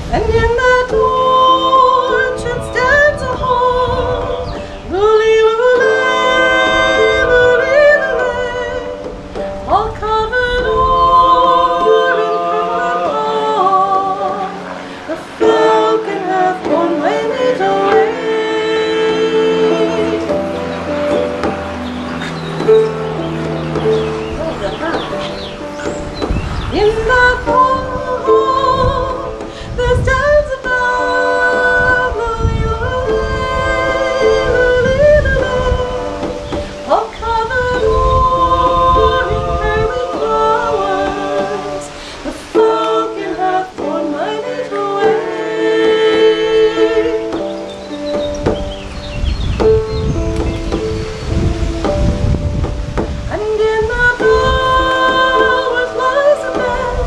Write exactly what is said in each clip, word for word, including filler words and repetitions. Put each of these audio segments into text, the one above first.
and in that orchard stands a hall. Lily-lily, lily-lily, all covered o'er in purple and gold. The falcon hath borne my mate away. In that hall there stands a bough, lily-lily, all covered o'er in pearly flowers. The falcon hath borne my mate away. And in the bowers lies a bed,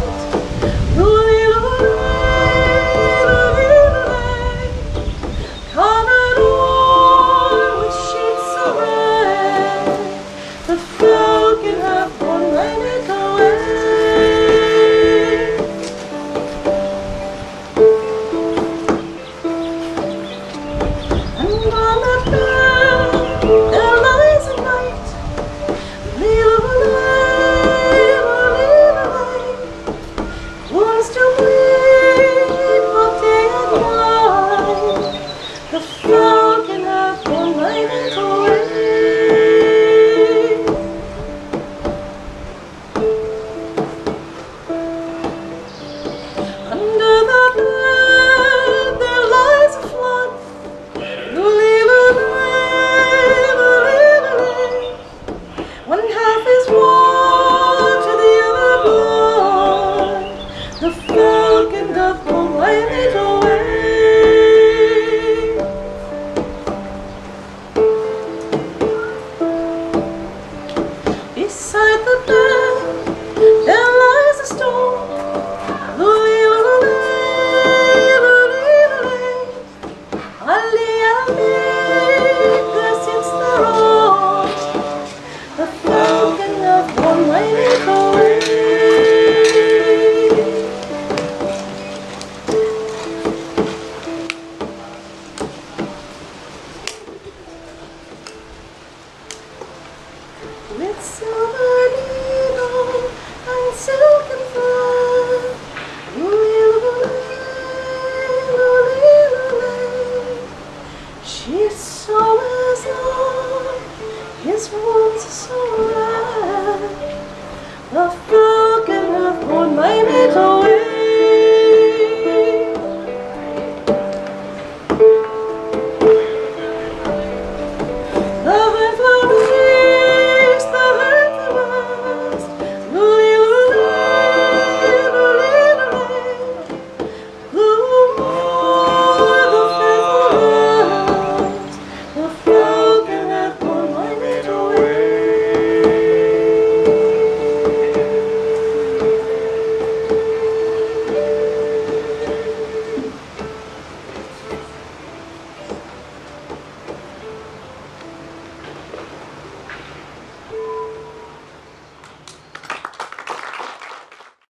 lily-lily, covered o'er with sheets of red. The falcon hath borne my mate away. And on that bed there lies a knight, lily-lily, wounds to weep both day and night. The falcon hath borne my mate away. Under the bed there lies a flood, lily-lily, one half is water, the other blood. The falcon doth borne my mate away.